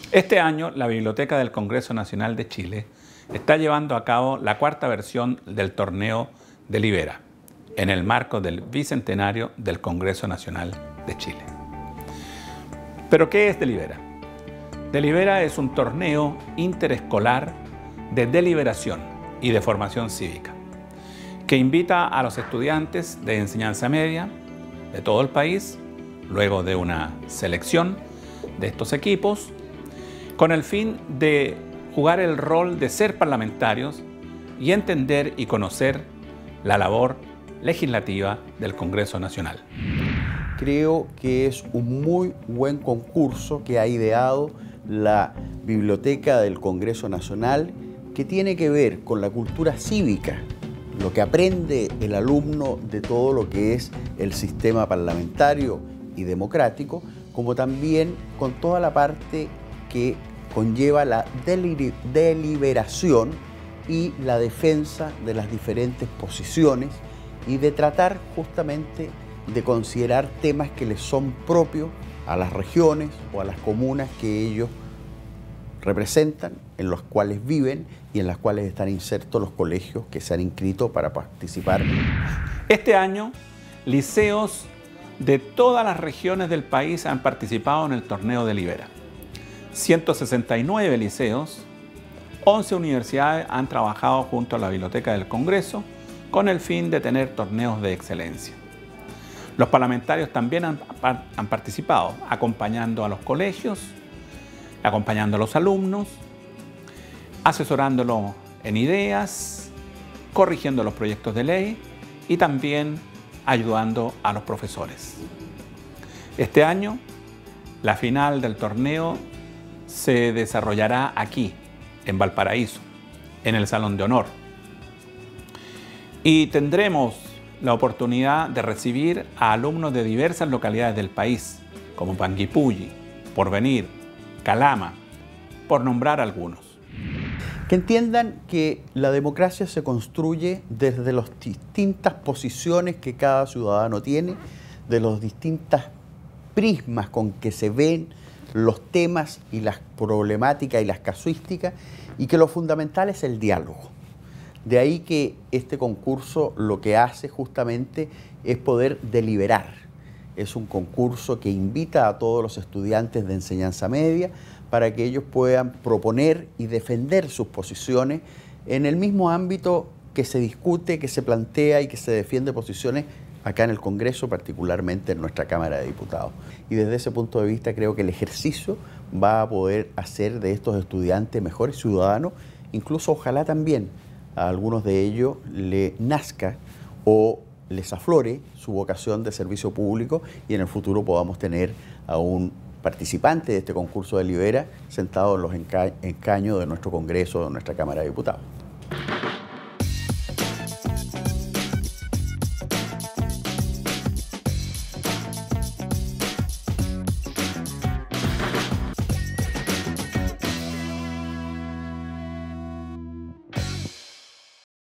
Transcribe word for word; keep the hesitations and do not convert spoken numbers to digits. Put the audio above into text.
Este año, la Biblioteca del Congreso Nacional de Chile está llevando a cabo la cuarta versión del torneo Delibera, en el marco del Bicentenario del Congreso Nacional de Chile. ¿Pero qué es Delibera? Delibera es un torneo interescolar de deliberación y de formación cívica, que invita a los estudiantes de enseñanza media de todo el país, luego de una selección de estos equipos, con el fin de jugar el rol de ser parlamentarios y entender y conocer la labor legislativa del Congreso Nacional. Creo que es un muy buen concurso que ha ideado la Biblioteca del Congreso Nacional, que tiene que ver con la cultura cívica, lo que aprende el alumno de todo lo que es el sistema parlamentario y democrático, como también con toda la parte que conlleva la deliberación y la defensa de las diferentes posiciones y de tratar justamente de considerar temas que les son propios a las regiones o a las comunas que ellos representan, en los cuales viven y en las cuales están insertos los colegios que se han inscrito para participar. Este año, liceos de todas las regiones del país han participado en el torneo Delibera. ciento sesenta y nueve liceos, once universidades han trabajado junto a la Biblioteca del Congreso con el fin de tener torneos de excelencia. Los parlamentarios también han, han participado, acompañando a los colegios, acompañando a los alumnos, asesorándolos en ideas, corrigiendo los proyectos de ley y también ayudando a los profesores. Este año, la final del torneo se desarrollará aquí, en Valparaíso, en el Salón de Honor. Y tendremos la oportunidad de recibir a alumnos de diversas localidades del país, como Panguipulli, Porvenir, Calama, por nombrar algunos. Que entiendan que la democracia se construye desde las distintas posiciones que cada ciudadano tiene, de los distintos prismas con que se ven los temas y las problemáticas y las casuísticas, y que lo fundamental es el diálogo. De ahí que este concurso lo que hace justamente es poder deliberar. Es un concurso que invita a todos los estudiantes de enseñanza media para que ellos puedan proponer y defender sus posiciones en el mismo ámbito que se discute, que se plantea y que se defiende posiciones acá en el Congreso, particularmente en nuestra Cámara de Diputados. Y desde ese punto de vista creo que el ejercicio va a poder hacer de estos estudiantes mejores ciudadanos, incluso ojalá también a algunos de ellos le nazca o les aflore su vocación de servicio público y en el futuro podamos tener a un participante de este concurso Delibera sentado en los escaños de nuestro Congreso, de nuestra Cámara de Diputados.